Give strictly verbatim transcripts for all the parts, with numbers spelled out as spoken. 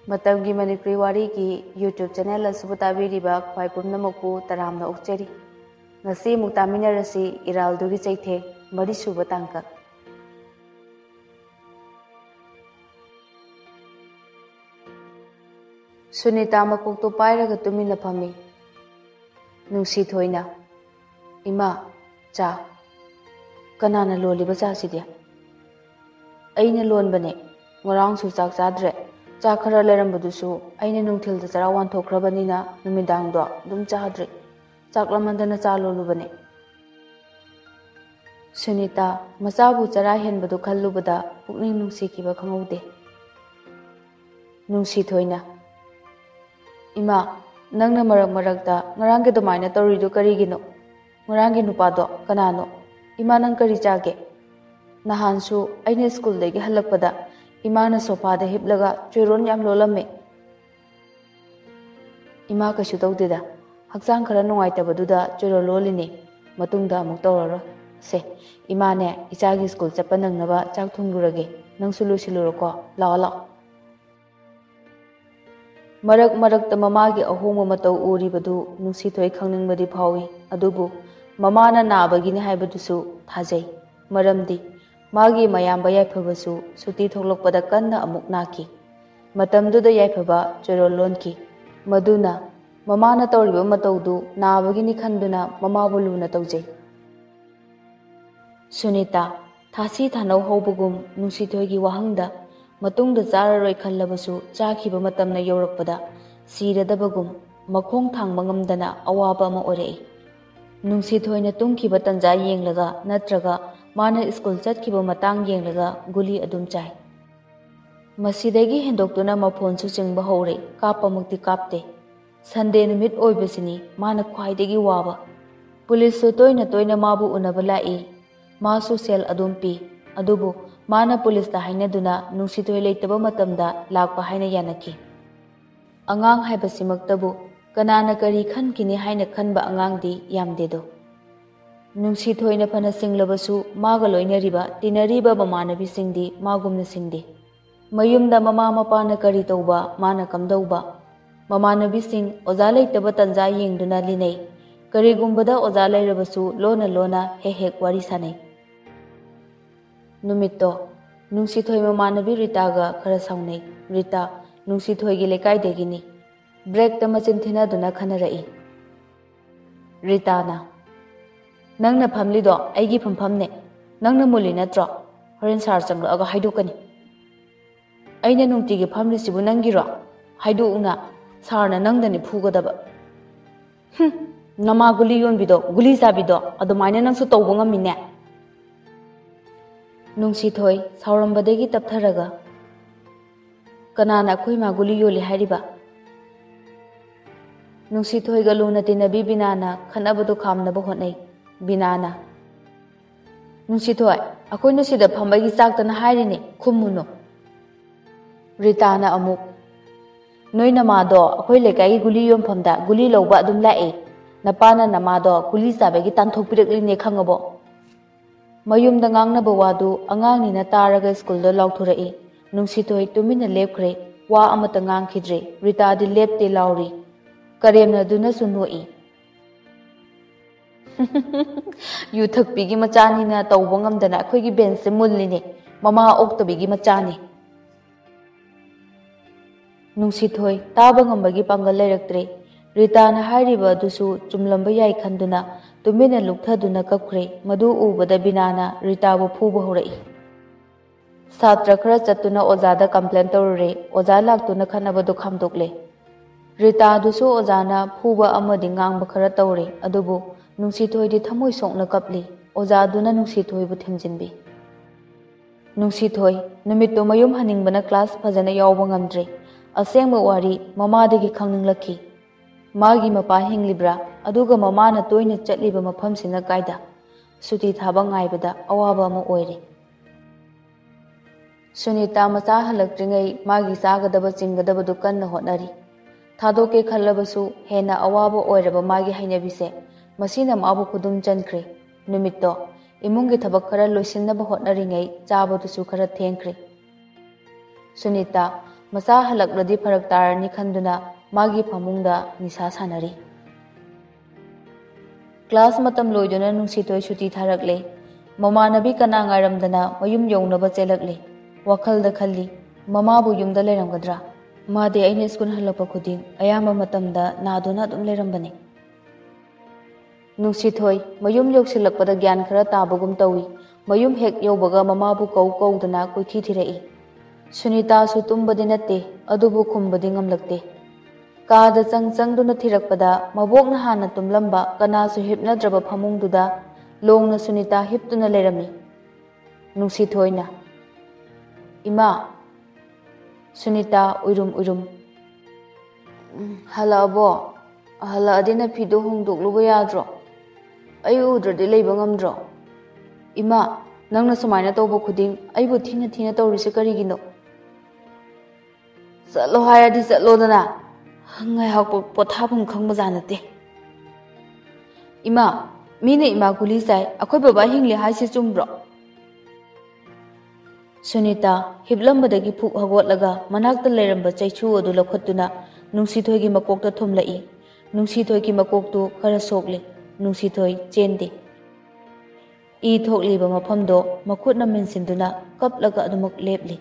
मतमगी मणिपुरी वारी की YouTube channel असुबु ताबीरिबा ख्वाई पुमनमकु तरामना उक्चरी ngasi muk taminarasi iraldugi chaithe mari suba tangka Sunita makok to pairaga tumina phami nungsi thoina ima cha kanana loliba cha sidia aina lon bane ngorang su chak chadre cha khara lerambudusu aina nungthil da chara wan thokrabanina numidang do dum chadre chaklamandana cha lolubane Sunita masabu chara henbadu khallubada pukning nungsi kiba khangaude nungsi thoina Ima nangna marak marakta ngarangi dumaina toridu karigino ngarangi nupado kanano ima nang kari chage nahansu aine school degi halakpada ima na sofa da hiblaga choiron yam lolame ima kashu tawdida hakchang khara nungai tabaduda choiro lolini matungda amuk tawraro se ima ne ichagi school chapa nangnaba chak thungurage nang sulu siluroko law law Marak marak ta mamagi ahonga matau uribadu nungsi thoi khangningmadi phawi adubu mamana nabagi ni haibadusu thajai maramdi magi mayamba yaifabasu suti thoklokpada kanna amuk naki matamduda yaiphaba chorol lonki maduna mamana tawriba mataudu nabagi ni khanduna mama buluna tawjai Sunita thasi thanau hobugum nungsi thoi gi wahangda matungda zararoi khallabasu chakhiba matamna yorakpada siradabagum makhong thangba ngamdana awaba ma orei nungsi thoina tungkhiba tanja yenglaga natraga mana school chatkhiba matang yenglaga guli adum chai masidagi hendoktuna maphon su chingba hore kapa mukti kapte Sunday numit oibasini mana khwaidagi waba police so toina toina mabu unaba lai ma social adum pi adubu mana police ta hainaduna nungsi thoi leitaba matamda lakpa haina yanaki angang haibasimaktabu kanana kari khankini haina khanba angangdi yamdedo nungsi thoina phana singlabasu maga loinariba tinariba mamanabi singdi magumna singdi mayumda mama mapana kari tauba mana kamdauba mamanabi sing oza leitaba tanja yengduna linei karigumbada oza leirabasu lona lona he hek wari sanai Numito nungsi thoi mamanabi Rita ga khara saunai Rita nungsi thoi gi lekai degini break ta machin thina duna khanarai Rita na nangna phamli do aigi phampham ne nangna muli natro horen sar changlo aga haidukani aina nungti gi phamli sibu nangi ro haidu una sarna nangdani phugadaba hm nama guli yon bido guli sabido adumaina nangsu tawba ngamine Nungsi thoi saurambadagi taptharaga kanana khoi ma guli yoli hariba Nungsi thoi ga luna tinabi binana khanabadu khamnaba honai binana Nungsi thoi akoina sida phambagi chaktana hairine khumuno Ritana amuk noina mado akoi lekai guli yom phamda guli lawba adum lai napana namado guli sabagi tanthok pirakline khangabo Mayumda ngangnaba wadu angangnina taraga school da lauthurai nungsi thoi tumina lepkhre wa amata ngangkhidre Rita di lepte lauri karemna duna sunoi yu thakpigi machani na tawba ngamdana akhoi gi bench se mulline mama oktabigi machani nungsi thoi taba ngambagi pangal leiraktre Rita na hariba dusu chumlamba yai khanduna tumina lukthaduna kapkhre madu ubada binana Rita bu phuba horai Satra khara chatuna oza da complain tawre oza laktuna khanabadu khamdokle Rita dusu oza na phuba amadi ngangba khara tawre adubu nungsi thoi di thamoi sokna kapli oza duna nungsi thoi bu themjinbi nungsi thoi numitto mayum haningbana class phajana yawba ngamdre asengba wari mamadagi khangninglaki Magi mapa hinglibra aduga mamana toina chatliba mafam sina kaida suti thaba ngaibada awaba ma oire Sunita macha halaktringai magi sagadaba chingadaba dukanna honari thadoke khallabasu hena awaba oiraba magi hainabise masina mabu khudum chankre numitto imungi thabak khara loisinna ba honari ngai chabadu su khara thengkre Sunita मचा हलक्लदि फरक तारनी खंदुना मागी फमुंगदा निसा सानरी। Class मतम लोइदुना नुंसिथोय सुटी थारकले। ममानबी कना ngairमदना मयुम यौनब चेलकले। वखलद खल्ली ममाबु युमदा लेरमगद्रा। मादे अइने school हलप खुदिंग अयामा मतमदा नादुना अदुम लेरमबने। नुंसिथोय मयुम यौसिलकपदा ज्ञान खरा ताबगुम तौई। मयुम हेक यौबगा ममाबु कौ कौदना कोइथि थिरई। सुनीता सु तुम्बदि नत्ते अदुबु खुंबदि ngamlakte। कादा चंग चंगदुना थिरकपदा मबोकना हाना तुमलंबा कनासु हिपनद्रब फमुंगदुदा लोंगना सुनीता हिपतुना लेरमी। नुंसिथोयना इमा सुनीता उइरुम उइरुम हलाबो हलादिना फिदो होंदोकलुबा याद्रो अई उद्रदि लेबा ngamdro। इमा नंगना सुमाइना तौबा खुदिंग अइबु थीना थीना तौरिसे करिगिनो। चलो हायदि चलोदना ngaihak पोथाफम खंगबजा नते। इमा मीने इमा गुली चाइ अखोय बाबा हिंगले हाइसे चुम्ब्रो। सुनीता हिबलंबदगी फुक हगोटलगा मनाक्ता लेरंबा चैचु अदु लखतुना नुंसिथोयगी मकोकता थुमलई। नुंसिथोयगी मकोकतु खरा सोकले। नुंसिथोय चेंदे। ई थोकलीबा मफमदो मखुतना मेंसिंदुना कपलगा अदुमक लेपली।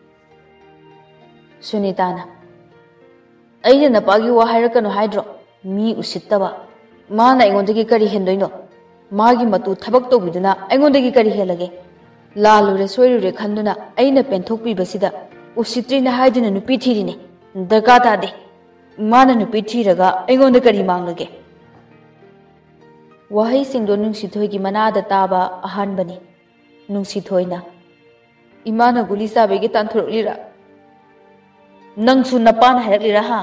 सुनीताना अइने नपागी वा हाइरकनो हाइड्रो मी उसित्तबा माना अइगोंदगी करी हेंदोइनो मागी मतु थबक तौबिदुना अइगोंदगी करी हेलगे लालुरे सोइरुरे खंदुना अइना पेंथोकपीबसिदा उसित्रिना हाइदुना नुपी थिरिने दरका तादे माना नुपी थिरगा अइगोंदा करी मांगलगे। वहाई सिंगदो नुंसिथोयगी मनादा ताबा अहानबनी। नुंसिथोयना इमाना गुली चाबेगी तांथुरकलिरा नंगसु नपान हाइरकलिरा हा।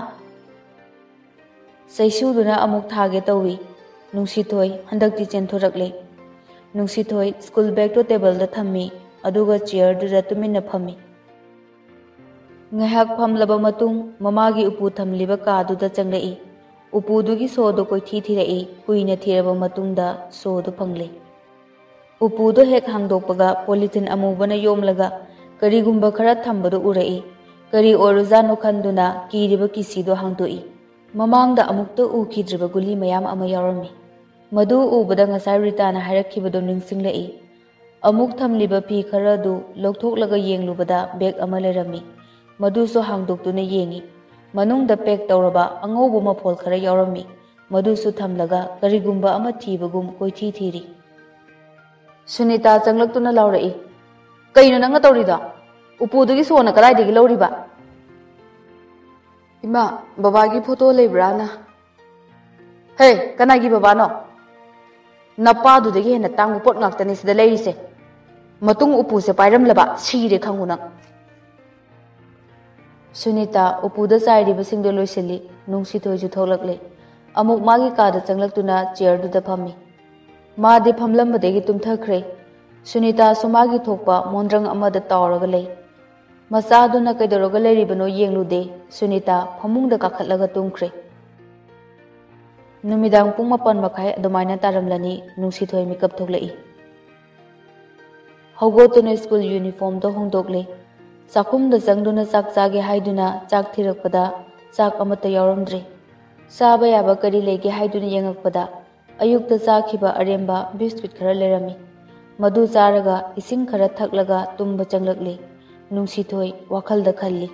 सैसुदुना अमुक थागे तौवी। नुंसिथोय हंदकति चेंथोरकले। नुंसिथोय स्कूल बैग तो टेबल दा थम्मी अदुगा चेयर दुदा तुमिन्ना फम्मी। ngaihak famlaba matung mamagi upu thamliba kaduda changlei। उपुदुगी सोदो कोइथि थिरई कुइना थिरबा मतुंगदा सोदो फंगले। उपुदो हेक हांगदोकपगा पॉलिथिन अमुबना योमलगा करीगुंबा खरा थंबदो उरई। करी ओरुजानो खंदुना कीरिबा किसीदो हांगदोई। ममांगदा अमुक्तो उखिद्रिबा गुली मयाम अमा यावरमी। मदु उबदा ngasai रिताना हाइरखिबदो निंगसिंगलई। अमुक थमलिबा फी खरादु लौथोकलगा येंगलुबदा बैग अमा लेरमी। मदुसो हांगदोकतुना येंगी। मनुंगदा पैक तौरबा अंगौबो मफोल खरा यावरमी। मदुसु थमलगा करीगुंबा अमा थीबगुम कोइथि थिरी। सुनीता चंगलक्तुना लाउरई कइनो नंगा तौरिदा उपुदुगी सोना कदाइदगी लौरिबा। इमा बाबागी फोटो लेब्राना। हे कनागी बाबानो नपादुदगी हेना तांगु पोट ngakतनी सिदा लेरिसे मतुंग उपुसे पाइरमलबा सिरे खंगु नंग। सुनीता उपुदा चाइरिबा सिंगदो लोइसिली। नुंसिथोयजु थोलकले। अमुक मागी कादा चंगलक्तुना चेयर दुदा फम्मी। मादे फमलंबदगी तुमथखरे। सुनीता सुमागी थोकपा मोंद्रंग अमदा तावरगा लई। मचादुना कैदोरगा लेरिबनो येंगलुदे। सुनीता फमुंगदा काखतलगा तुमखरे। नुमिदांग पुंग मापन मखाय अदुमाइना तारमलनी नुंसिथोय मिकअप थोकलई। हौगोतुना स्कूल यूनिफॉर्म दो होंदोकले। चाखुमदा चंगदुना चाक चागे हाइदुना चाक थिरकपदा चाक अमता यावरमद्रे। चाबा याबा करी लेगे हाइदुना येंगकपदा अयुक्ता चाखिबा अरेंबा बिस्कुट खरा लेरमी। मदु चारगा इसिंग खरा थकलगा तुम्बा चंगलकले। नुंसिथोय वाखलदा खल्ली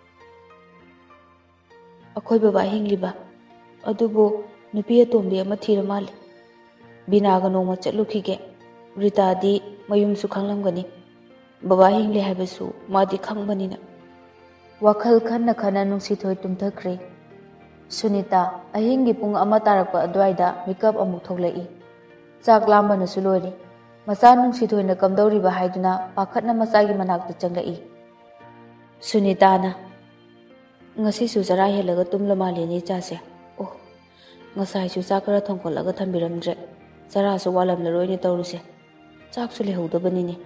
अखोय बाबा हिंगलिबा अदुबो नुपी अतोंबी अमा थिर माले। बिनागा नोमा चलुखिगे। रितादी मयुमसु खंगलमगनी। बाबा हिंगले हाइबसु मादी खंगबनिना। वाखल खन्ना खन्ना नुंसिथोय तुमथखरे। सुनीता अहिंगी पुंग अमा तारकपा अद्वाइदा मेकअप अमुक थोकलई। चाक लांबनसु लोरी। मचा नुंसिथोयना कमदौरिबा हाइदुना पाखतना मचागी मनाक्ता चंगलई। सुनीताना ngasisu chara helaga tumla maleni chase oh ngasai su chakra thongkolaga thambiramdre chara su walamla roini tawruse chaksu lehudabani ni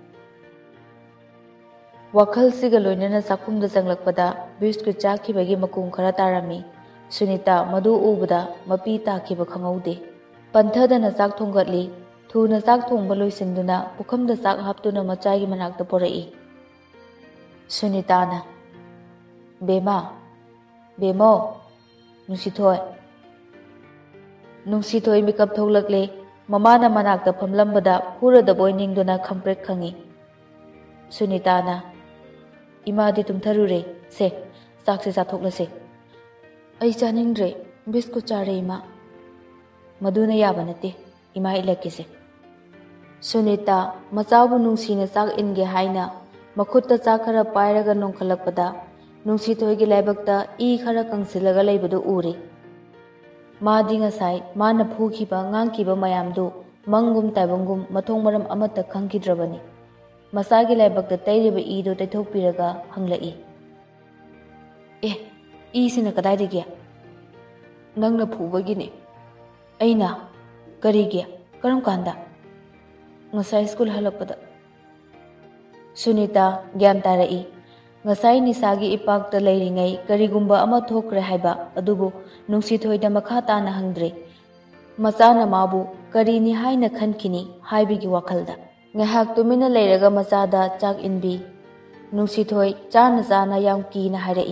wakhal siga loinana sakumda changlakpada biscuit chakhi bagi makum khara tarami sunita madu ubada mapi takhiba khangaude panthadana chak thonggatli thuna chak thongba loisinduna pukhamda chak haptuna machai gi manakta porai sunitana Bema, Bemo, Nungsithoi. Nungsithoi mikap thoklakle, mamana manakta phamlambada huradaboi ningduna khamprek khangi. Sunitana, Imadi tumtharure, se, sakse sathoklase. Ai chaningdre, biscuit chare ima. Maduna yabanate, ima ilakise. Sunita, machabu nungsina sak inge haina, makhutta chakara pairaga nongkhalakpada, Nungsithoi gi laibakta I khara kangsilaga leibadu uri. Madi ngasai, mana phukhiba ngangkiba mayamdu, mangum taibangum mathong maram amata khangkidrabani. Masagi laibakta tairiba ido taithokpiraga hanglai. Eh, I sina kadaidagi? Nangna phubagine. Aina, karigi, karam kanda. Ngasai school halakpada. Sunita gyan tarai. Ngasai nisagi ipakta leiringai karigumba ama thokre haiba adubu Nungsithoida makha tana hangdre. Machana mabu karini haina khankini haibigi wakhalda. Ngahak tumina leiraga machada chak inbi. Nungsithoi chana chana yam kina hairai.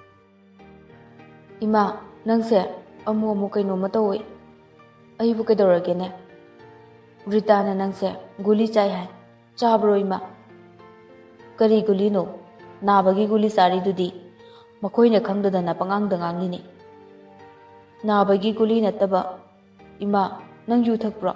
Ima, nangse amu amu kainoma tawi. Aibu kaidoragene. Ritana nangse guli chai hai. Chabro ima. Kari guli no. Nabagi guli sari dudi. Makoina khangdadana pangangda ngangini. Nabagi guli nataba. Ima, nang yu thakpro.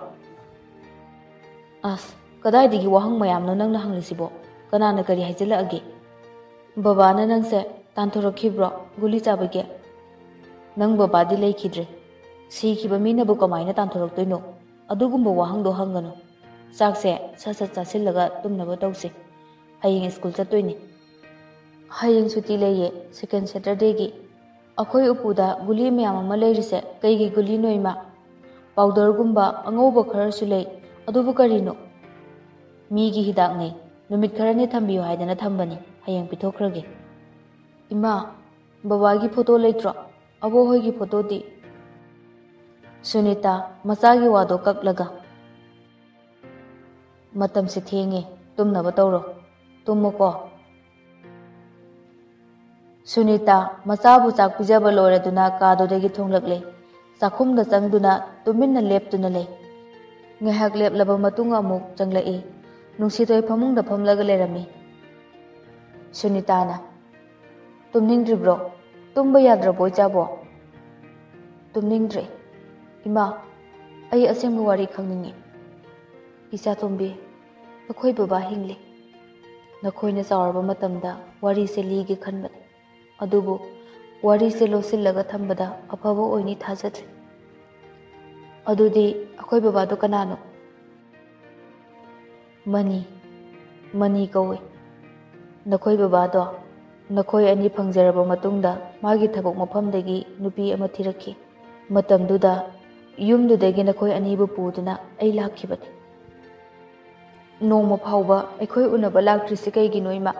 As, kadaidagi wahang mayamno nang nahanglisibo. Kanana kari haijalaagi. Babana nangse tanthorokhibro guli chabage. Nang babadi laikidre. Sikiba minabu kamaina tanthoroktoino. Adugumba wahangdo hangano. Sakse sasat chasillaga tumnaba tawse. Haying school chatoini. Haying suti leye second Saturday gi. Akhoi upuda guli miyam ama leirise kaigi guli noima. Powder gumba angoba khara sulei adubu karino. Migi hidak nei numit kharani thambiyo haidana thambani hayang pithokhrage. Ima babagi photo leitro abo hoigi photo di. Sunita masagi wado kaklaga. Matam se thenge tumnaba tawro. Tummo Sunita machabu chak pijaba loraduna kadodagi thonglakle. Sakhumda changduna tuminna leptuna le. Ngahak leplaba matung amuk changlai. Nungsithoi phamungda phamlaga lerami. Sunitana. Tumningdribro. Tumba yadraboi chabo. Tumningdre. Ima. Ai asengba wari khangningi. Isa tombi. Nakhoi baba hingli. Nakhoina chawarba matamda wari se ligi khanbad. Adubu wari se losillaga thambada afaba oini thajadre. Adudi akhoi baba do kanano. Mani. Mani kawe. Nakhoi baba do. Nakhoi ani phangjaraba matungda magi thabok mafamdagi nupi ama thirakhi. Matamduda yumdudagi nakhoi ani bu puduna ai lakhibani. Noma phauba aikhoi unaba laktrisi kaigi noima.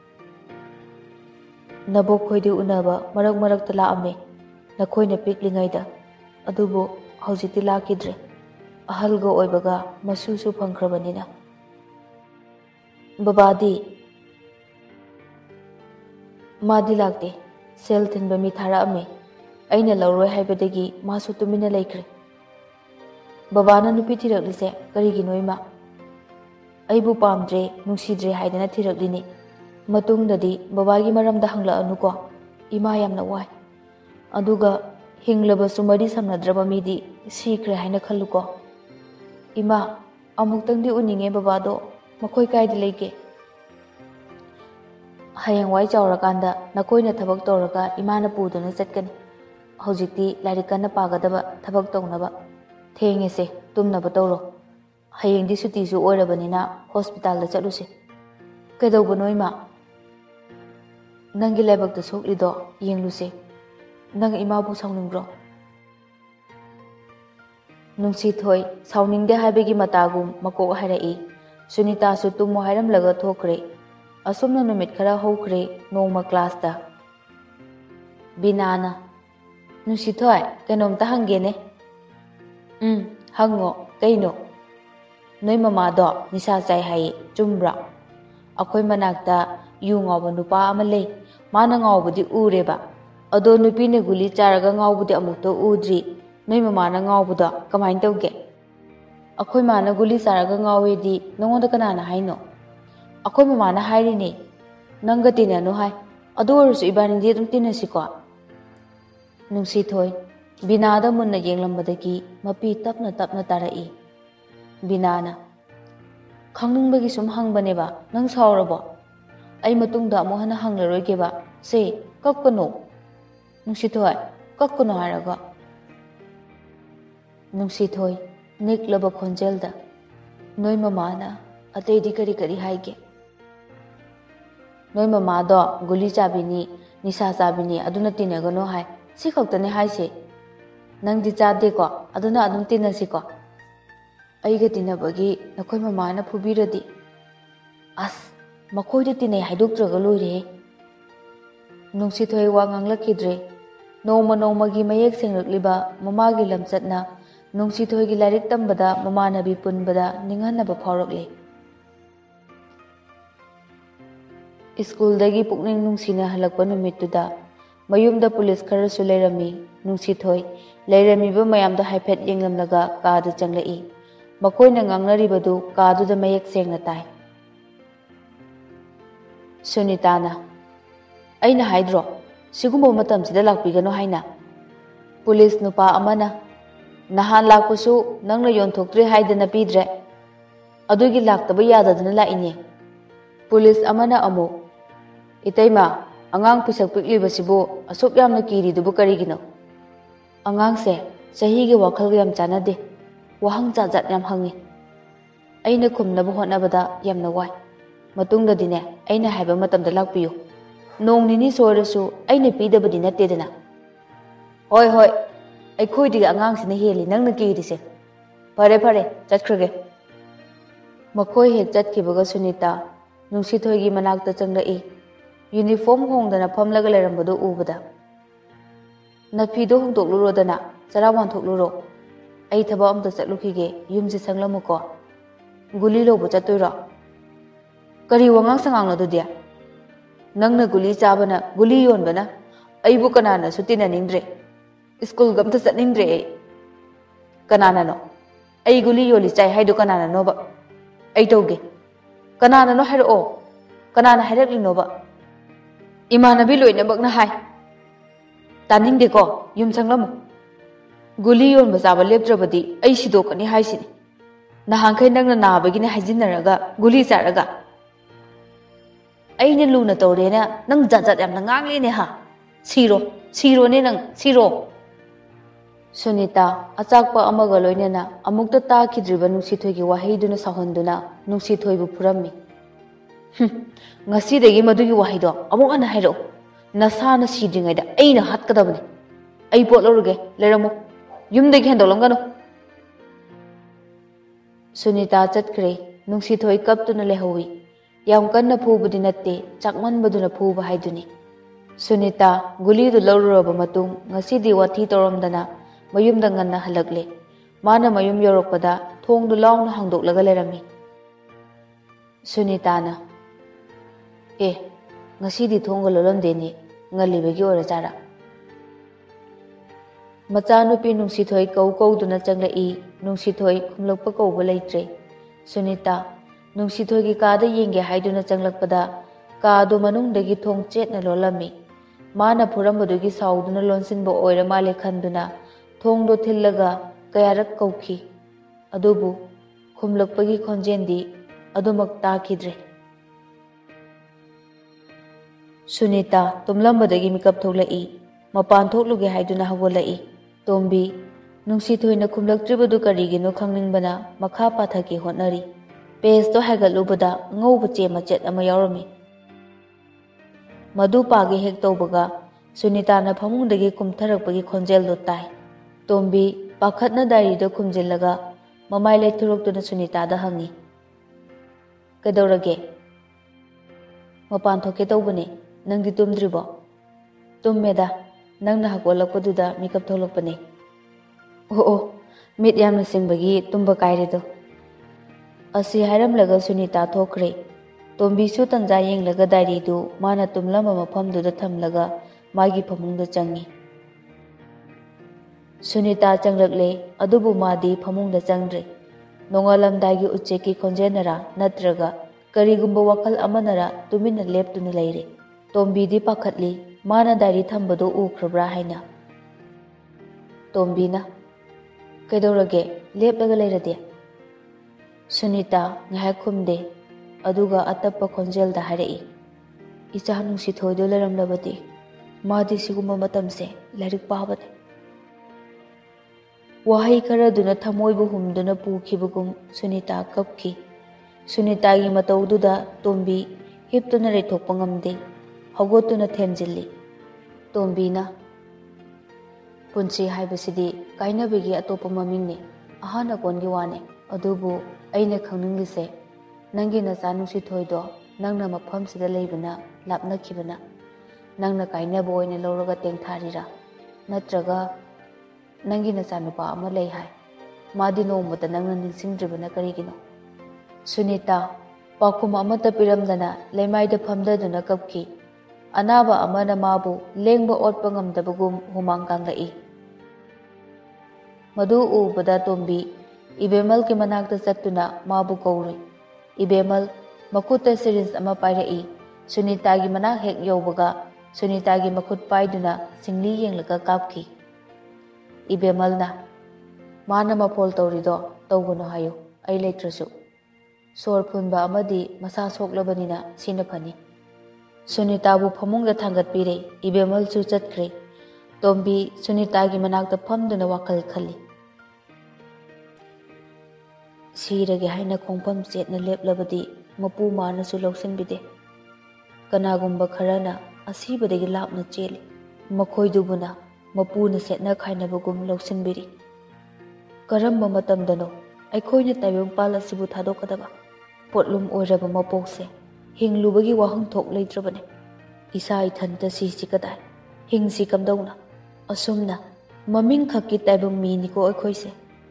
Nabok khoidi unaba marak marak tala ame. Nakhoina piklingaida. Adubu haujiti lakidre. Ahalga oibaga masusu phangkhrabanina. Babadi. Madi lakte. Sel thinba mi thara ame. Aina lauroi haibadagi masu tumina laikre. Babana nupi thiraklise karigi noima. Aibu pamdre nungsidre haidana thiraklini. Matungdadi babagi maramda hangla anuko. Ima yamna wai. Aduga hinglaba sumari samnadraba midi sikre haina khalluko. Ima amuktangdi uninge babado makhoi kaidi leike. Hayang wai chawrakanda nakoina thabak tawraga imana puduna chatkani. Hojikti larikana pagadaba thabak tawnaba. Thengese tumnaba tawro. Hayang di suti su oirabanina hospital da chaluse. Kaidawbano ima. Nangi laibak da soklido yengluse. Nang ima bu sauningro. Nungsithoi sauningde haibegi matagum makok hairai. Sunita su tumo hairam laga thokre. Asumna numit khara hokre nongma class da. Binana. Nungsithoi kanom ta hangene. Um, hango kaino. Noi mama do nisa chai hai chumbra. Akhoi manakta yu ngawba nupa ama lei. माना गाउबदी उरेबा अदो नुपीने गुली चारगा गाउबदी अमुक्तो उद्री नोई ममाना गाउबदो कमाइन तौगे अखोई माना गुली चारगा गाउवेदी नंगोंदा कनाना हाइनो अखोई ममाना हाइरिने नंगा तिनानो हाय अदो ओरसु इबानिदी अदुम तिनसिको नुंसिथोय बिनादा मुन्ना येंगलंबदगी मपी तपना तपना तारई बिनाना खंगनिंबगी सुम हंगबनेबा नंग सावरबो आई मतुंगदा अमु हना हंगलरोयगेबा से कक्कनो नुंसिथोय कक्कनो हारगा नुंसिथोय निकलब खोंजेलदा नोय ममाना अतेदी करी करी हाइगे नोय ममादो गुली चाबिनी निशा चाबिनी अदुना तिनगनो हाय सी खक्तने हाइसे नंगदी चादेको अदुना अदुम तिनसिको अइगा तिनबगी नखोय ममाना फुबिरदी अस मखोयदे तिनै हाइदोक्त्रगा लोइरे नुंसिथोय वा nganglakidre नोमा नोमागी मयेक सेंगरक्लिबा ममागी लमचतना नुंसिथोयगी लाइरिक तंबदा ममानबी पुनबदा निंगहनबा फावरक्ले स्कूलदगी पुकनिंग नुंसिना हलकपा नुमितुदा मयुमदा पुलिस खरसु लेरमी नुंसिथोय लेरमीबा मयामदा हाइफेट येंगलमलगा कादा चंगलई मखोयना ngangnaribadu कादुदा मयेक सेंगना ताय सुनीताना अइना हाइद्रो सिगुम्बो मतमसिदा लाक्पिगनो हाइना पुलिस नुपा अमना नहान लाक्पसु नंगना योंथोक्त्रे हाइदना पीद्रे अदुगी लाक्तबा याददना लाइने पुलिस अमना अमु इतैमा अंगांग पिसक पिक्लिबसिबो असुक यामना कीरिदुबु करिगिनो अंगांगसे चहीगे वाखलगा याम चानदे वहंग जाजात याम हंगी अइना खुमनबा होटनबदा यामना वाय मतुंगददिने अइना हाइबा मतमदा लाक्पियु नोंग निनी सोरसु अइना पीदबदि नत्तेदना होय होय अइखोइदिगा अंगांगसिना हेली नंगना कीरिसे फरे फरे चटख्रगे मखोय हेक चटखिबगा सुनीता नुंसिथोयगी मनाक्ता चंगलई यूनिफॉर्म होंगदना फमलगा लेरंबदो उबदा नफीदो होंदोक्लुरोदना चरा वांथोक्लुरो अई थबा अमता चटलुखिगे युमसे संगलमुको गुली लोबो चतुरो करी वंगांग संगांगनो दुदि नंगना गुली चाबना गुली योनबना अइबु कनाना सुतिना निंद्रे स्कूल गमता चटनिंद्रे कनानानो अइ गुली योली चाइ हाइदो कनानानोबा अइ तौगे कनानानो हाइरओ कनाना हाइरक्लिनोबा इमानबी लोइनबकना हाय तानिंगदेको युम संगलमु गुली योनबा चाबा लेप्त्रबदी अइ सिदोकनी हाइसिनि नहांखै नंगना नाबगिने हाइजिनरगा गुली चारगा अइने लुना तौरेना नंग जाजात यामना nganglene ha siro siro ne nang siro Sunita अचाकपा अमगा लोइनेना अमुक्ता ताखिद्रिबा नुंसिथोयगी वाहैदुना साहनदुना नुंसिथोयबु फुरम्मी ngasiदगी मदुगी वाहैदो अमुक हना हाइरो नसाना सिद्रिङैदा अइना हत्कदबने अइ पोट लौरुगे लेरमु युमदगी हेंदोलंगनो सुनीता चटख्रे नुंसिथोय कपतुना लेहौवी याम कन्ना फुबुदि नत्ते चाकमनबदुना फुबा हाइदुनी सुनीता गुलीदु लौरुरबा मतुंग ngasiदी वाथी तौरमदना मयुमदा ngन्ना हलकले माना मयुम यौरकपदा थोंगदु लाउना हांदोक्लगा लेरमी सुनीताना ए ngasiदी थोंगा लोलमदेनी ngलिबगी ओरा चारा मचानुपी नुंसिथोय कौ कौदुना चंगलई नुंसिथोय खुमलकपा कौबा लैत्रे सुनीता नुंसिथोयगी कादा येंगे हाइदुना चंगलकपदा कादो मनुंगदगी थोंग चेतना लोलमी माना फुरमबदुगी साउदुना लोनसिनबो ओइरा माले खंदुना थोंगदो थिल्लगा कयारक कौखी अदुबु खुमलकपगी खोंजेंदी अदुमक ताखिद्रे सुनीता तुमलंबदगी मिकप थोलई मपान थोलुगे हाइदुना हवलई तोंबी नुंसिथोयना खुमलक्त्रिबदु करिगिनो खंगनिंगबना मखा पाथकी होटनरी पेज तो हाइगलुबदा ngौबा चे मचेत अमा यावरमी मधु पागे हेक तौबगा सुनीताना फमुंगदगी कुमथरकपगी खोंजेलदो ताय तोंबी पाखतना डायरीदो खुमजिल्लगा ममाय लेथुरक्तुना सुनीतादा हंगी कदौरगे मपान थोके तौबने नंगदी तुमद्रिबो तुमेदा नंगना हकोलकपदुदा मिकप थोलकपने ओ ओ मिट यामना सिंबगी तुम्बा कायरेदो असि हायरमलगा सुनीता थोखरे ꯇꯣꯝꯕꯤꯁꯨ ꯇꯟꯖꯥ ꯌꯦꯡꯂꯒ ꯗꯥꯏꯔꯤꯗꯨ ꯃꯥꯅ ꯇꯨꯝꯂꯝꯕ ꯃꯐꯝꯗꯨꯗ ꯊꯝꯂꯒ ꯃꯥꯒꯤ ꯐꯃꯨꯡꯗ ꯆꯪꯉꯤ꯫ ꯁꯨꯅꯤꯇꯥ ꯆꯪꯂꯛꯂꯦ, ꯑꯗꯨꯕꯨ ꯃꯥꯗꯤ ꯐꯃꯨꯡꯗ ꯆꯪꯗ꯭ꯔꯦ꯫ ꯅꯣꯡꯉꯥꯜꯂꯝꯗꯥꯏꯒꯤ ꯎꯆꯦꯛꯀꯤ ꯈꯣꯟꯖꯦꯜꯅꯔꯥ ꯅꯠꯇ꯭ꯔꯒ ꯀꯔꯤꯒꯨꯝꯕ ꯋꯥꯈꯜ ꯑꯃꯅꯔꯥ ꯇꯨꯃꯤꯟꯅ ꯂꯦꯞꯇꯨꯅ ꯂꯩꯔꯦ꯫ ꯇꯣꯝꯕꯤꯗꯤ ꯄꯥꯈꯠꯂꯤ, ꯃꯥꯅ ꯗꯥꯏꯔꯤ ꯊꯝꯕꯗꯨ ꯎꯈ꯭ꯔꯕ꯭ꯔꯥ ꯍꯥꯏꯅ꯫ ꯇꯣꯝꯕꯤꯅ, "ꯀꯩꯗꯧꯔꯒꯦ ꯂꯦꯞꯂꯒ ꯂꯩꯔꯗꯤ?" ꯁꯨꯅꯤꯇꯥ ꯉꯥꯏꯍꯥꯛ ꯈꯨꯝꯗꯦ, ꯑꯗꯨꯒ ꯑꯇꯞꯄ ꯈꯣꯟꯖꯦꯜꯗ ꯍꯥꯏꯔꯛꯏ, "ꯏꯆꯥ ꯅꯨꯡꯁꯤꯊꯣꯏꯗꯨ ꯂꯩꯔꯝꯂꯕꯗꯤ ꯃꯥꯗꯤ ꯁꯤꯒꯨꯝꯕ ꯃꯇꯝꯁꯦ ꯂꯥꯏꯔꯤꯛ ꯄꯥꯕꯅꯤ." ꯋꯥꯍꯩ ꯈꯔꯗꯨꯅ ꯊꯃꯣꯏꯕꯨ ꯍꯨꯝꯗꯨꯅ ꯄꯨꯈꯤꯕꯒꯨꯝ ꯁꯨꯅꯤꯇꯥ ꯀꯞꯈꯤ꯫ ꯁꯨꯅꯤꯇꯥꯒꯤ ꯃꯇꯧꯗꯨꯗ ꯇꯣꯝꯕꯤ ꯍꯤꯞꯇꯨꯅ ꯂꯩꯊꯣꯛꯄ ꯉꯝꯗꯦ, ꯍꯧꯒꯠꯇꯨꯅ ꯊꯦꯝꯖꯤꯜꯂꯤ꯫ ꯇꯣꯝꯕꯤꯅ, "ꯄꯨꯟꯁꯤ ꯍꯥꯏꯕꯁꯤꯗꯤ ꯀꯥꯏꯅꯕꯒꯤ ꯑꯇꯣꯞꯄ ꯃꯃꯤꯡꯅꯤ, ꯑꯍꯥꯟ ꯑꯀꯣꯟꯒꯤ ꯋꯥꯅꯤ꯫ ꯑꯗꯨꯕꯨ ꯑꯩꯅ ꯈꯪꯅꯤꯡꯂꯤꯁꯦ, ꯅꯪꯒꯤ ꯅꯆꯥ ꯅꯨꯡꯁꯤꯊꯣꯏꯗꯣ ꯅꯪꯅ ꯃꯐꯝꯁꯤꯗ ꯂꯩꯕꯅ ꯂꯥꯞꯅꯈꯤꯕꯅ ꯅꯪꯅ ꯀꯥꯏꯅꯕ ꯑꯣꯏꯅ ꯂꯧꯔꯒ ꯇꯦꯡꯊꯥꯔꯤꯔꯥ? ꯅꯠꯇ꯭ꯔꯒ ꯅꯪꯒꯤ ꯅꯆꯥꯅꯨꯄꯥ ꯑꯃ ꯂꯩ ꯍꯥꯏ, ꯃꯥꯗꯤ ꯅꯣꯡꯃꯇ ꯅꯪꯅ ꯅꯤꯡꯁꯤꯡꯗ꯭ꯔꯤꯕꯅ ꯀꯔꯤꯒꯤꯅꯣ?" ꯁꯨꯅꯤꯇꯥ ꯄꯥꯎꯈꯨꯝ ꯑꯃꯠꯇ ꯄꯤꯔꯝꯗꯅ ꯂꯩꯃꯥꯏꯗ ꯐꯝꯗꯗꯨꯅ ꯀꯞꯈꯤ꯫ ꯑꯅꯥꯕ ꯑꯃꯅ ꯃꯥꯕꯨ ꯂꯦꯡꯕ ꯑꯣꯠꯄ ꯉꯝꯗꯕꯒꯨꯝ ꯍꯨꯃꯥꯡ ꯀꯥꯡꯂꯛꯏ꯫ ꯃꯗꯨ ꯎꯕꯗ ꯇꯣꯝꯕꯤ ꯏꯕꯦꯝꯃꯜꯒꯤ ꯃꯅꯥꯛꯇ ꯆꯠꯇꯨꯅ ꯃꯥꯕꯨ ꯀꯧꯔꯨꯏ꯫ ꯏꯕꯦꯝꯃꯜ ꯃꯈꯨꯠꯇ ꯁꯤꯔꯤꯟꯖ ꯑꯃ ꯄꯥꯏꯔꯛꯏ꯫ ꯁꯨꯅꯤꯇꯥꯒꯤ ꯃꯅꯥꯛ ꯍꯦꯛ ꯌꯧꯕꯒ ꯁꯨꯅꯤꯇꯥꯒꯤ ꯃꯈꯨꯠ パꯏꯗꯨꯅ ꯁꯤꯡꯂꯤ ꯌꯦꯡꯂꯒ ꯀꯥꯞꯈꯤ꯫ ꯏꯕꯦꯝꯃꯜꯅ, "ꯃꯥꯅ ꯃꯐꯣꯜ ꯇꯧꯔꯤꯗꯣ ꯇꯧꯒꯅꯨ ꯍꯥꯏꯌꯨ, ꯑꯩ ꯂꯩꯇ꯭ꯔꯁꯨ꯫ ꯁꯣꯔ ꯐꯨꯟꯕ ꯑꯃꯗꯤ ꯃꯁꯥ ꯁꯣꯛꯂꯕꯅꯤꯅ ꯁꯤꯅ ꯐꯅꯤ." ꯁꯨꯅꯤꯇꯥꯕꯨ ꯐꯃꯨꯡꯗ ꯊꯥꯡꯒꯠꯄꯤꯔꯦ꯫ ꯏꯕꯦꯝꯃꯜꯁꯨ ꯆꯠꯈ꯭ꯔꯦ꯫ ꯇꯣꯝꯕꯤ ꯁꯨꯅꯤꯇꯥꯒꯤ ꯃꯅꯥꯛꯇ ꯐꯝꯗꯨꯅ ꯋꯥꯈꯜ ꯈꯜꯂꯤ꯫ ꯁꯤꯔꯒꯦ ꯍꯥꯏꯅ ꯈꯣꯡꯐꯝ ꯆꯦꯠꯅ ꯂꯦꯞꯂꯕꯗꯤ ꯃꯄꯨ ꯃꯥꯅꯁꯨ ꯂꯧꯁꯤꯟꯕꯤꯗꯦ꯫ ꯀꯅꯥꯒꯨꯝꯕ ꯈꯔꯅ ꯑꯁꯤꯕꯗꯒꯤ ꯂꯥꯞꯅ ꯆꯦꯜꯂꯤ, ꯃꯈꯣꯏꯗꯨꯕꯨꯅ ꯃꯄꯨꯅ ꯁꯦꯠꯅ ꯈꯥꯏꯅꯕꯒꯨꯝ ꯂꯧꯁꯤꯟꯕꯤꯔꯤ꯫ ꯀꯔꯝꯕ ꯃꯇꯝꯗꯅꯣ ꯑꯩꯈꯣꯏꯅ ꯇꯥꯏꯕꯪꯄꯥꯜ ꯑꯁꯤꯕꯨ ꯊꯥꯗꯣꯛꯀꯗꯕ? ꯄꯣꯠꯂꯨꯝ ꯑꯣꯏꯔꯕ ꯃꯄꯣꯛꯁꯦ ꯍꯤꯡꯂꯨꯕꯒꯤ ꯋꯥꯍꯟꯊꯣꯛ ꯂꯩꯇ꯭ꯔꯕꯅꯤ꯫ ꯏꯁꯥ ꯏꯊꯟꯇ ꯁꯤꯁꯤ ꯀꯗꯥꯏ, ꯍꯤꯡꯁꯤ ꯀꯝꯗꯧꯅ? ꯑꯁꯨꯝꯅ ꯃꯃꯤꯡ ꯈꯛꯀꯤ ꯇꯥꯏꯕꯪ ꯃꯤꯅꯤꯀꯣ ꯑꯩꯈꯣꯏꯁꯦ꯫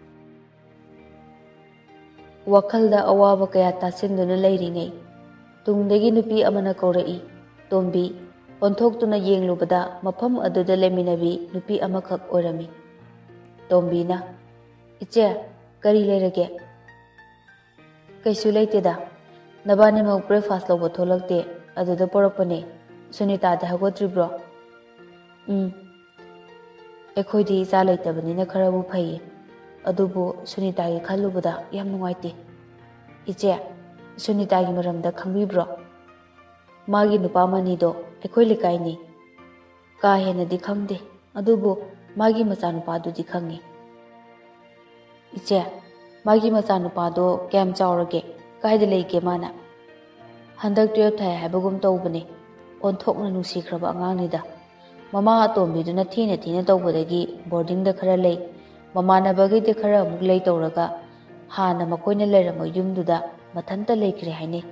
ꯋꯥꯈꯜꯗ ꯑꯋꯥꯕ ꯀꯌꯥ ꯇꯥꯁꯤꯟꯗꯨꯅ ꯂꯩꯔꯤꯉꯩ ꯇꯨꯡꯗꯒꯤ ꯅꯨꯄꯤ ꯑꯃꯅ ꯀꯧꯔꯛꯏ꯫ ꯇꯣꯝꯕꯤ ꯑꯣꯟꯊꯣꯛꯇꯨꯅ ꯌꯦꯡꯂꯨꯕꯗ ꯃꯐꯝ ꯑꯗꯨꯗ ꯂꯩꯃꯤꯟꯅꯕꯤ ꯅꯨꯄꯤ ꯑꯃꯈꯛ ꯑꯣꯏꯔꯝꯃꯤ꯫ ꯇꯣꯝꯕꯤꯅ, "ꯏꯆꯦ, ꯀꯔꯤ ꯂꯩꯔꯒꯦ?" "ꯀꯩꯁꯨ ꯂꯩꯇꯦꯗ, ꯅꯕꯥꯅꯤꯃꯛ ꯕ꯭ꯔꯦꯛꯐꯥꯁ ꯂꯧꯕ ꯊꯣꯛꯂꯛꯇꯦ, ꯑꯗꯨꯗ ꯄꯣꯔꯛꯄꯅꯦ꯫ ꯁꯨꯅꯤꯇꯥꯗꯤ ꯍꯧꯒꯠꯇ꯭ꯔꯤꯕ꯭ꯔꯣ?" "ꯎꯝ, ꯑꯩꯈꯣꯏꯗꯤ ꯏꯆꯥ ꯂꯩꯇꯕꯅꯤꯅ ꯈꯔꯕꯨ ꯐꯩꯌꯦ, ꯑꯗꯨꯕꯨ ꯁꯨꯅꯤꯇꯥꯒꯤ ꯈꯜꯂꯨꯕꯗ ꯌꯥꯝ ꯅꯨꯡꯉꯥꯏꯇꯦ꯫ ꯏꯆꯦ, ꯁꯨꯅꯤꯇꯥꯒꯤ ꯃꯔꯝꯗ ꯈꯪꯕꯤꯕ꯭ꯔꯣ? ꯃꯥꯒꯤ ꯅꯨꯄꯥ ꯃꯅꯤꯗꯣ ꯑꯩꯈꯣই ꯂꯩꯀꯥꯏꯅꯤ." "ꯀꯥ ꯍꯦꯟꯅꯗꯤ ꯈꯪꯗꯦ, ꯑꯗꯨꯕꯨ ꯃꯥꯒꯤ ꯃꯆꯥꯅꯨꯄꯥꯗꯨꯗꯤ ꯈꯪꯉꯤ." "ꯏꯆꯦ, ꯃꯥꯒꯤ ꯃꯆꯥꯅꯨꯄꯥꯗꯣ ꯀꯌꯥꯝ ꯆꯥꯎꯔꯒꯦ? ꯀꯥꯏꯗ ꯂꯩꯒꯦ ꯃꯥꯅ?" "ꯍꯟꯗꯛ ꯇꯨꯌꯦꯜꯞ ꯊꯥꯏ ꯍꯥꯏꯕꯒꯨꯝ ꯇꯧꯕꯅꯦ꯫ ꯑꯣꯟꯊꯣꯛꯅ ꯅꯨꯡꯁꯤꯈ꯭ꯔꯕ ꯑꯉꯥꯡꯅꯤꯗ꯫ ꯃꯃꯥ ꯑꯇꯣꯝꯕꯤꯗꯨꯅ ꯊꯤꯅ ꯊꯤꯅ ꯇꯧꯕꯗꯒꯤ ꯕꯣꯔꯗꯤꯡꯗ ꯈꯔ ꯂꯩ, ꯃꯃꯥꯟꯅꯕꯈꯩꯗꯤ ꯈꯔ ꯑꯃꯨꯛ ꯂꯩ ꯇꯧꯔꯒ ꯍꯥꯟꯅ ꯃꯈꯣꯏꯅ ꯂꯩꯔꯝꯕ ꯌꯨꯝꯗꯨꯗ ꯃꯊꯟꯇ ꯂꯩꯈ꯭ꯔꯦ ꯍꯥꯏꯅꯩ꯫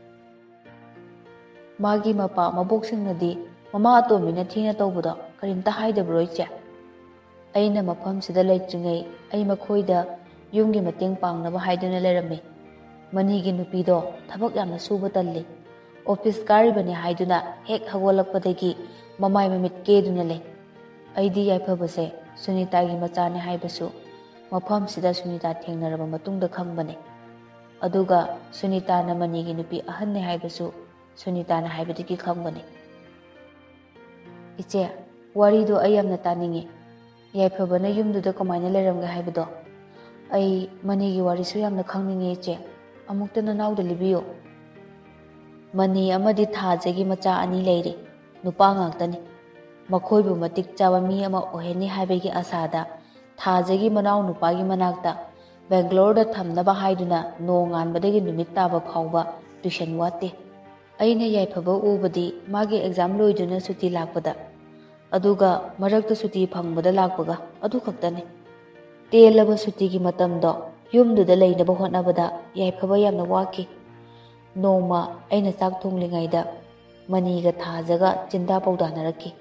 ꯃꯥꯒꯤ ꯃꯄꯥ ꯃꯕꯣꯛꯁꯤꯡꯅꯗꯤ ꯃꯃꯥ ꯑꯇꯣꯝꯕꯤꯅ ꯊꯤꯅ ꯇꯧꯕꯗꯣ ꯀꯔꯤꯝꯇ ꯍꯥꯏꯗꯕ꯭ꯔꯣ ꯏꯆꯦ?" "ꯑꯩꯅ ꯃꯐꯝꯁꯤꯗ ꯂꯩꯇ꯭ꯔꯤꯉꯩ ꯑꯩ ꯃꯈꯣꯏꯗ ꯌꯨꯝꯒꯤ ꯃꯇꯦꯡ ꯄꯥꯡꯅꯕ ꯍꯥꯏꯗꯨꯅ ꯂꯩꯔꯝꯃꯤ꯫ ꯃꯅꯤꯒꯤ ꯅꯨꯄꯤꯗꯣ ꯊꯕꯛ ꯌꯥꯝꯅ ꯁꯨꯕ ꯇꯜꯂꯤ, ꯑꯣꯐꯤꯁ ꯀꯥꯔꯤꯕꯅꯤ ꯍꯥꯏꯗꯨꯅ ꯍꯦꯛ ꯍꯧꯒꯠꯂꯛꯄꯗꯒꯤ ꯃꯃꯥꯏ ꯃꯃꯤꯠ ꯀꯦꯗꯨꯅ ꯂꯩ꯫ ꯑꯩꯗꯤ ꯌꯥꯏꯐꯕꯁꯦ ꯁꯨꯅꯤꯇꯥꯒꯤ ꯃꯆꯥꯅꯤ ꯍꯥꯏꯕꯁꯨ ꯃꯐꯝꯁꯤꯗ ꯁꯨꯅꯤꯇꯥ ꯊꯦꯡꯅꯔꯕ ꯃꯇꯨꯡꯗ ꯈꯪꯕꯅꯦ꯫ ꯑꯗꯨꯒ ꯁꯨꯅꯤꯇꯥꯅ ꯃꯅꯤꯒꯤ ꯅꯨꯄꯤ ꯑꯍꯟꯅꯤ ꯍꯥꯏꯕꯁꯨ ꯁꯨꯅꯤꯇꯥꯅ ꯍꯥꯏꯕꯗꯒꯤ ꯈꯪꯕꯅꯦ꯫ ꯏꯆꯦ, ꯋꯥꯔꯤꯗꯣ ꯑꯩ ꯌꯥꯝꯅ ꯇꯥꯅꯤꯡꯉꯤ꯫ ꯌꯥꯏꯐꯕꯅ ꯌꯨꯝꯗꯨꯗ ꯀꯃꯥꯏꯅ ꯂꯩꯔꯝꯒꯦ ꯍꯥꯏꯕꯗꯣ? ꯑꯩ ꯃꯅꯤꯒꯤ ꯋꯥꯔꯤꯁꯨ ꯌꯥꯝꯅ ꯈꯪꯅꯤꯡꯉꯤ ꯏꯆꯦ, ꯑꯃꯨꯛꯇ ꯅꯅꯥꯎꯗ ꯂꯤꯕꯤꯌꯨ." "ꯃꯅꯤ ꯑꯃꯗꯤ ꯊꯥꯖꯒꯤ ꯃꯆꯥ ꯑꯅꯤ ꯂꯩꯔꯤ, ꯅꯨꯄꯥ ꯉꯥꯛꯇꯅꯤ꯫ ꯃꯈꯣꯏꯕꯨ ꯃꯇꯤꯛ ꯆꯥꯕ ꯃꯤ ꯑꯃ ꯑꯣꯏꯍꯟꯅꯤ ꯍꯥꯏꯕꯒꯤ ꯑꯁꯥꯗ ꯊꯥꯖꯒꯤ ꯃꯅꯥꯎ ꯅꯨꯄꯥꯒꯤ ꯃꯅꯥꯛꯇ ꯕꯦꯡꯒ꯭ꯂꯣꯔꯗ ꯊꯝꯅꯕ ꯍꯥꯏꯗꯨꯅ ꯅꯣꯡ ꯉꯥꯟꯕꯗꯒꯤ ꯅꯨꯃꯤꯠ ꯇꯥꯕ ꯐꯥꯎꯕ ꯇꯨꯏꯁꯟ ꯋꯥꯠꯇꯦ꯫ ꯑꯩꯅ ꯌꯥꯏꯐꯕ ꯎꯕꯗꯤ ꯃꯥꯒꯤ ꯑꯦꯛꯖꯥꯝ ꯂꯣꯏꯗꯨꯅ ꯁꯨꯇꯤ ꯂꯥꯛꯄꯗ, ꯑꯗꯨꯒ ꯃꯔꯛꯇ ꯁꯨꯇꯤ ꯐꯪꯕꯗ ꯂꯥꯛꯄꯒ, ꯑꯗꯨ ꯈꯛꯇꯅꯤ꯫ ꯇꯦꯜꯂꯕ ꯁꯨꯇꯤꯒꯤ ꯃꯇꯝꯗꯣ ꯌꯨꯝꯗꯨꯗ ꯂꯩꯅꯕ ꯍꯣꯠꯅꯕꯗ ꯌꯥꯏꯐꯕ ꯌꯥꯝꯅ ꯋꯥꯈꯤ꯫ ꯅꯣꯡꯃ ꯑꯩꯅ ꯆꯥꯛ ꯊꯣꯡꯂꯤꯉꯩꯗ ꯃꯅꯤꯒ ꯊꯥꯖꯒ ꯆꯤꯟꯗꯥ ꯄꯥꯎꯗꯥꯅꯔꯛꯈꯤ꯫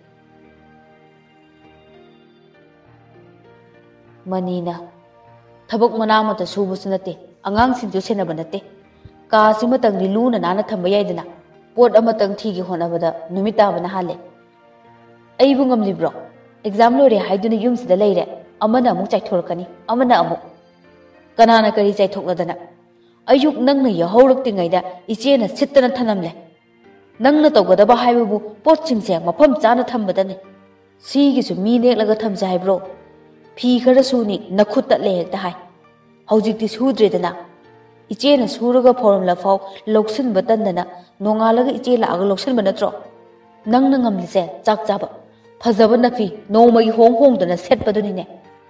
ꯃꯅꯤꯅ, "ꯊꯕꯛ ꯃꯅꯥ ꯑꯃꯠꯇ ꯁꯨꯕꯁꯨ ꯅꯠꯇꯦ, ꯑꯉꯥꯡꯁꯤꯡꯁꯨ ꯁꯦꯟꯅꯕ ꯅꯠꯇꯦ, ꯀꯥꯁꯤꯃꯇꯪꯗꯤ ꯂꯨꯅ ꯅꯥꯟꯅ ꯊꯝꯕ ꯌꯥꯏꯗꯅ ꯄꯣꯠ ꯑꯃꯇꯪ ꯊꯤꯒꯦ ꯍꯣꯠꯅꯕꯗ ꯅꯨꯃꯤꯠ ꯇꯥꯕꯅ ꯍꯥꯜꯂꯦ ꯑꯩꯕꯨ ꯉꯝꯂꯤꯕ꯭ꯔꯣ ꯑꯦꯛꯖꯥꯝ ꯂꯣꯏꯔꯦ ꯍꯥꯏꯗꯨꯅ ꯌꯨꯝꯁꯤꯗ ꯂꯩꯔꯦ ꯑꯃꯅ ꯑꯃꯨꯛ ꯆꯥꯏꯊꯣꯔꯛꯀꯅꯤ ꯑꯃꯅ ꯑꯃꯨꯛ ꯀꯅꯥꯅ ꯀꯔꯤ ꯆꯥꯏꯊꯣꯛꯂꯗꯅ ꯑꯌꯨꯛ ꯅꯪꯅ ꯌꯥꯍꯧꯔꯛꯇ꯭ꯔꯤꯉꯩꯗ ꯏꯆꯦꯅ ꯁꯤꯠꯇꯅ ꯊꯅꯝꯂꯦ ꯅꯪꯅ ꯇꯧꯒꯗꯕ ꯍꯥꯏꯕꯕꯨ ꯄꯣꯠꯁꯤꯡꯁꯦ ꯃꯐꯝ ꯆꯥꯅ ꯊꯝꯕꯗꯅꯤ ꯁꯤꯒꯤꯁꯨ ꯃꯤ ꯅꯦꯛꯂꯒ ꯊꯝꯁꯦ ꯍꯥꯏꯕ꯭ꯔꯣ ꯐꯤ ꯈꯔ ꯁꯨꯅꯤ ꯅꯈꯨꯠ ꯇꯠꯂꯦ ꯍꯦꯛꯇ ꯍꯥꯏ ꯍꯧꯖꯤꯛꯇꯤ ꯁꯨꯗ꯭ꯔꯦꯗꯅ ꯏꯆꯦꯅ ꯁꯨꯔꯒ ꯐꯧꯔꯝꯂꯐꯥꯎ ꯂꯧꯁꯤꯟꯕ ꯇꯟꯗꯅ ꯅꯣꯡꯉꯥꯜꯂꯒ ꯏꯆꯦ ꯂꯥꯛꯑꯒ ꯂꯧꯁꯤꯟꯕ ꯅꯠꯇ꯭ꯔꯣ ꯅꯪꯅ ꯉꯝꯂꯤꯁꯦ ꯆꯥꯛ ꯆꯥꯕ ꯐꯖꯕ ꯅꯐꯤ ꯅꯣꯡꯃꯒꯤ ꯍꯣꯡ ꯍꯣꯡꯗꯅ ꯁꯦꯠꯄꯗꯨꯅꯤꯅꯦ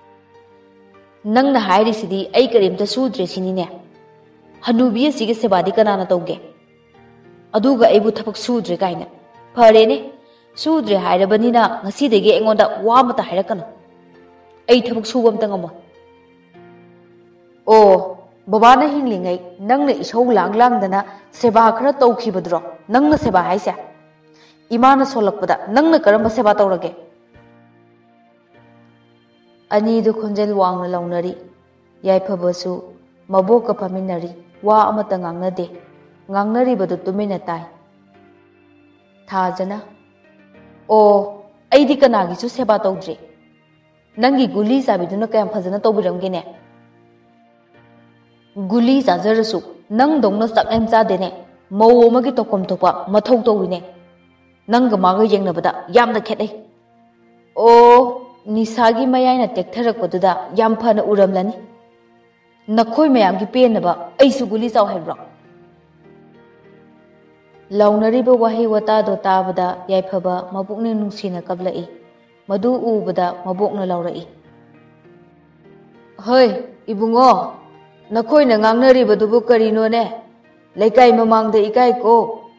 ꯅꯪꯅ ꯍꯥꯏꯔꯤꯁꯤꯗꯤ ꯑꯩ ꯀꯔꯤꯝꯇ ꯁꯨꯗ꯭ꯔꯦ ꯁꯤꯅꯤꯅꯦ ꯍꯅꯨꯕꯤ ꯑꯁꯤꯒꯤ ꯁꯦꯕꯥꯗꯤ ꯀꯅꯥꯅ ꯇꯧꯒꯦ ꯑꯗꯨꯒ ꯑꯩꯕꯨ ꯊꯕꯛ ꯁꯨꯗ꯭ꯔꯦ ꯀꯥꯏꯅ ꯐꯔꯦꯅꯦ ꯁꯨꯗ꯭ꯔꯦ ꯍꯥꯏꯔꯕꯅꯤꯅ ꯉꯁꯤꯗꯒꯤ ꯑꯩꯉꯣꯟꯗ ꯋꯥ ꯑꯃꯇ ꯍꯥꯏꯔꯛꯀꯅꯨ ꯑꯩ ꯊꯕꯛ ꯁꯨꯕ ꯑꯝꯇ ꯉꯝꯃꯣꯏ ꯑꯣ ꯕꯕꯥꯅ ꯍꯤꯡꯂꯤꯉꯩ ꯅꯪꯅ ꯏꯁꯧ ꯂꯥꯡ ꯂꯥꯡꯗꯅ ꯁꯦꯕꯥ ꯈꯔ ꯇꯧꯈꯤꯕꯗꯨꯔꯣ ꯅꯪꯅ ꯁꯦꯕꯥ ꯍꯥꯏꯁꯦ ꯏꯃꯥꯅ ꯁꯣꯜꯂꯛꯄꯗ ꯅꯪꯅ ꯀꯔꯝꯕ ꯁꯦꯕꯥ ꯇꯧꯔꯒꯦ ꯑꯅꯤꯗꯨ ꯈꯣꯟꯖꯦꯜ ꯋꯥꯡꯅ ꯂꯥꯎꯅꯔꯤ ꯌꯥꯏꯐꯕꯁꯨ ꯃꯕꯣꯛꯀ ꯐꯝꯃꯤꯟꯅꯔꯤ ꯋꯥ ꯑꯃꯇ ꯉꯥꯡꯅꯗꯦ ꯉꯥꯡꯅꯔꯤꯕꯗꯨ ꯇꯨꯃꯤꯟꯅ ꯇꯥꯏ ꯊꯥꯖꯅ ꯑꯣ ꯑꯩꯗꯤ ꯀꯅꯥꯒꯤꯁꯨ ꯁꯦꯕꯥ ꯇꯧꯗ꯭ꯔꯤ ꯅꯪꯒꯤ ꯒꯨꯂꯤ ꯆꯥꯕꯤꯗꯨꯅ ꯀꯌꯥꯝ ꯐꯖꯅ ꯇꯧꯕꯤꯔꯝꯒꯦꯅꯦ ꯒꯨꯂꯤ ꯆꯥꯖꯔꯁꯨ ꯅꯪꯗꯧꯅ ꯆꯥꯛꯂꯦꯝ ꯆꯥꯗꯦꯅꯦ ꯃꯧ ꯑꯃꯒꯤ ꯇꯧꯐꯝ ꯊꯣꯛꯄ ꯃꯊꯧ ꯇꯧꯋꯤꯅꯦ ꯅꯪꯒ ꯃꯥꯒ ꯌꯦꯡꯅꯕꯗ ꯌꯥꯝꯅ ꯈꯦꯠꯅꯩ ꯑꯣ ꯅꯤꯁꯥꯒꯤ ꯃꯌꯥꯏꯅ ꯇꯦꯛꯊꯔꯛꯄꯗꯨꯗ ꯌꯥꯝ ꯐꯅ ꯎꯔꯝꯂꯅꯤ ꯅꯈꯣꯏ ꯃꯌꯥꯝꯒꯤ ꯄꯦꯟꯅꯕ ꯑꯩꯁꯨ ꯒꯨꯂꯤ ꯆꯥꯎ ꯍꯥꯏꯕ꯭ꯔꯣ ꯂꯥꯎꯅꯔꯤꯕ ꯋꯥꯍꯩ ꯋꯥꯇꯥꯗꯣ ꯇꯥꯕꯗ ꯌꯥꯏꯐꯕ ꯃꯄꯨꯛꯅꯤꯡ ꯅꯨꯡꯁꯤꯅ ꯀꯞꯂꯛꯏ ꯃꯗꯨ ꯎꯕꯗ ꯃꯕꯣꯛꯅ ꯂꯥꯎꯔꯛꯏ ꯍꯣꯏ ꯏꯕꯨꯡꯉꯣ ꯅꯈꯣꯏꯅ ꯉꯥꯡꯅꯔꯤꯕꯗꯨꯕꯨ ꯀꯔꯤꯅꯣꯅꯦ ꯂꯩꯀꯥꯏ ꯃꯃꯥꯡꯗ ꯏꯀꯥꯏꯀꯣ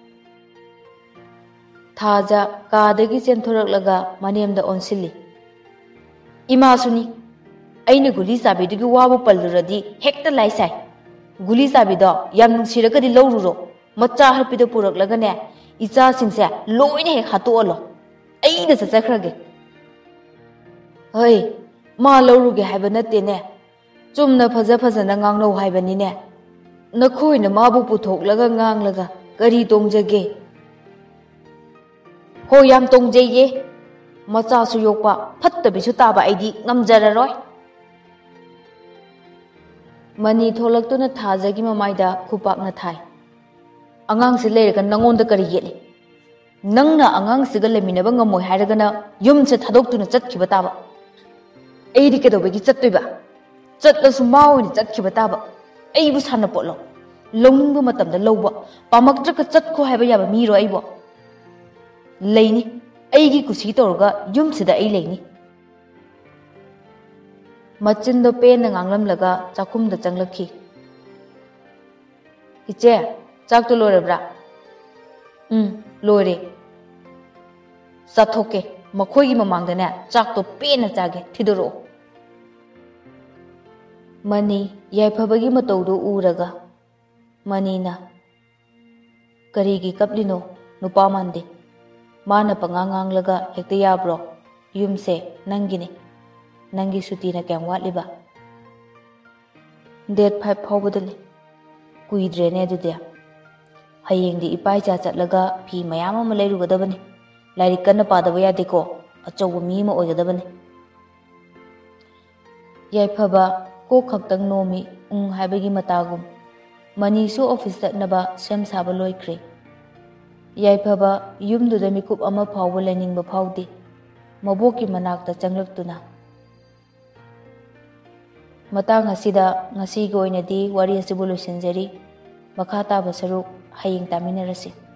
ꯊꯥꯖ ꯀꯥꯗꯒꯤ ꯆꯦꯟꯊꯣꯔꯛꯂꯒ ꯃꯅꯦꯝꯗ ꯑꯣꯟꯁꯤꯜꯂꯤ ꯏꯃꯥꯁꯨꯅꯤ ꯑꯩꯅ ꯒꯨꯂꯤ ꯆꯥꯕꯤꯗꯨꯒꯤ ꯋꯥꯕꯨ ꯄꯜꯂꯨꯔꯗꯤ ꯍꯦꯛꯇ ꯂꯥꯏ ꯁꯥꯏ ꯒꯨꯂꯤ ꯆꯥꯕꯤꯗꯣ ꯌꯥꯝ ꯅꯨꯡꯁꯤꯔꯒꯗꯤ ꯂꯧꯔꯨꯔꯣ ꯃꯆꯥ ꯍꯠꯄꯤꯗꯣ ꯄꯨꯔꯛꯂꯒꯅꯦ ꯏꯆꯥꯁꯤꯡꯁꯦ ꯂꯣꯏꯅ ꯍꯦꯛ ꯍꯥꯠꯇꯣꯛꯑꯜꯂꯣ ꯑꯩꯅ ꯆꯠꯆꯈ꯭ꯔꯒꯦ ꯍꯣꯏ ꯃꯥ ꯂꯧꯔꯨꯒꯦ ꯍꯥꯏꯕ ꯅꯠꯇꯦꯅꯦ ꯆꯨꯝꯅ ꯐꯖ ꯐꯖꯅ ꯉꯥꯡꯅꯧ ꯍꯥꯏꯕꯅꯤꯅꯦ ꯅꯈꯣꯏꯅ ꯃꯥꯕꯨ ꯄꯨꯊꯣꯛꯂꯒ ꯉꯥꯡꯂꯒ ꯀꯔꯤ ꯇꯣꯡꯖꯒꯦ ꯍꯣꯏ ꯌꯥꯝ ꯇꯣꯡꯖꯩꯌꯦ ꯃꯆꯥꯁꯨ ꯌꯣꯛꯄ ꯐꯠꯇꯕꯤꯁꯨ ꯇꯥꯕ ꯑꯩꯗꯤ ꯉꯝꯖꯔꯔꯣꯏ ꯃꯅꯤ ꯊꯣꯛꯂꯛꯇꯨꯅ ꯊꯥꯖꯒꯤ ꯃꯃꯥꯏꯗ ꯈꯨꯄꯥꯛꯅ ꯊꯥꯏ ꯑꯉꯥꯡꯁꯤ ꯂꯩꯔꯒ ꯅꯪꯉꯣꯟꯗ ꯀꯔꯤ ꯌꯦꯠꯂꯤ ꯅꯪꯅ ꯑꯉꯥꯡꯁꯤꯒ ꯂꯩꯃꯤꯟꯅꯕ ꯉꯝꯃꯣꯏ ꯍꯥꯏꯔꯒꯅ ꯌꯨꯝꯁꯦ ꯊꯥꯗꯣꯛꯇꯨꯅ ꯆꯠꯈꯤꯕ ꯇꯥꯕ ꯑꯩꯗꯤ ꯀꯩꯗꯧꯕꯒꯤ ꯆꯠꯇꯣꯏꯕ ꯆꯠꯂꯁꯨ ꯃꯥ ꯑꯣꯏꯅ ꯆꯠꯈꯤꯕ ꯇꯥꯕ ꯑꯩꯕꯨ ꯁꯥꯟꯅꯄꯣꯠꯂꯣ ꯂꯧꯅꯤꯡꯕ ꯃꯇꯝꯗ ꯂꯧꯕ ꯄꯥꯝꯃꯛꯇ꯭ꯔꯒ ꯆꯠꯈꯣ ꯍꯥꯏꯕ ꯌꯥꯕ ꯃꯤꯔꯣ ꯑꯩꯕꯣ ꯂꯩꯅꯤ ꯑꯩꯒꯤ ꯀꯨꯁꯤ ꯇꯧꯔꯒ ꯌꯨꯝꯁꯤꯗ ꯑꯩ ꯂꯩꯅꯤ ꯃꯆꯤꯟꯗꯣ ꯄꯦꯟꯅ ꯉꯥꯡꯂꯝꯂꯒ ꯆꯥꯛꯈꯨꯝꯗ ꯆꯪꯂꯛꯈꯤ ꯏꯆꯦ ꯆꯥꯛꯇꯣ ꯂꯣꯏꯔꯕ꯭ꯔꯥ ꯎꯝ ꯂꯣꯏꯔꯦ ꯆꯥꯊꯣꯛꯀꯦ ꯃꯈꯣꯏꯒꯤ ꯃꯃꯥꯡꯗꯅꯦ ꯆꯥꯛꯇꯣ ꯄꯦꯟꯅ ꯆꯥꯒꯦ ꯊꯤꯗꯣꯔꯛꯑꯣ ꯃꯅꯤ ꯌꯥꯏꯐꯕꯒꯤ ꯃꯇꯧꯗꯨ ꯎꯔꯒ ꯃꯅꯤꯅ ꯀꯔꯤꯒꯤ ꯀꯞꯂꯤꯅꯣ ꯅꯨꯄꯥ ꯃꯥꯟꯗꯦ ꯃꯥꯅ ꯄꯉꯥꯡ ꯉꯥꯡꯂꯒ ꯍꯦꯛꯇ ꯌꯥꯕ꯭ꯔꯣ ꯌꯨꯝꯁꯦ ꯅꯪꯒꯤꯅꯤ ꯅꯪꯒꯤ ꯁꯨꯇꯤꯅ ꯀꯌꯥꯝ ꯋꯥꯠꯂꯤꯕ ꯗꯦꯠ ꯐꯥꯏꯚ ꯐꯥꯎꯕꯗꯅꯤ ꯀꯨꯏꯗ꯭ꯔꯦꯅꯦ ꯑꯗꯨꯗꯤ ꯍꯌꯦꯡꯗꯤ ꯏꯄꯥꯏꯆꯥ ꯆꯠꯂꯒ ꯐꯤ ꯃꯌꯥꯝ ꯑꯃ ꯂꯩꯔꯨꯒꯗꯕꯅꯤ ꯂꯥꯏꯔꯤꯛ ꯀꯟꯅ ꯄꯥꯗꯕ ꯌꯥꯗꯦꯀꯣ ꯑꯆꯧꯕ ꯃꯤ ꯑꯃ ꯑꯣꯏꯒꯗꯕꯅꯤ ꯌꯥꯏꯐꯕ ꯀꯣꯛ ꯈꯛꯇꯪ ꯅꯣꯝꯃꯤ ꯎꯪ ꯍꯥꯏꯕꯒꯤ ꯃꯇꯥꯒꯨꯝ ꯃꯅꯤꯁꯨ ꯑꯣꯐꯤꯁ ꯆꯠꯅꯕ ꯁꯦꯝ ꯁꯥꯕ ꯂꯣꯏꯈ꯭ꯔꯦ ꯌꯥꯏꯐꯕ ꯌꯨꯝꯗꯨꯗ ꯃꯤꯀꯨꯞ ꯑꯃ ꯐꯥꯎꯕ ꯂꯩꯅꯤꯡꯕ ꯐꯥꯎꯗꯦ ꯃꯕꯣꯛꯀꯤ ꯃꯅꯥꯛꯇ ꯆꯪꯂꯛꯇꯨꯅ ꯃꯇꯥꯡ ꯑꯁꯤꯗ ꯉꯁꯤꯒꯤ ꯑꯣꯏꯅꯗꯤ ꯋꯥꯔꯤ ꯑꯁꯤꯕꯨ ꯂꯣꯏꯁꯤꯟꯖꯔꯤ ꯃꯈꯥ ꯇꯥꯕ ꯁꯔꯨꯛ ꯍꯌꯦꯡ ꯇꯥꯃꯤꯟꯅꯔꯁꯤ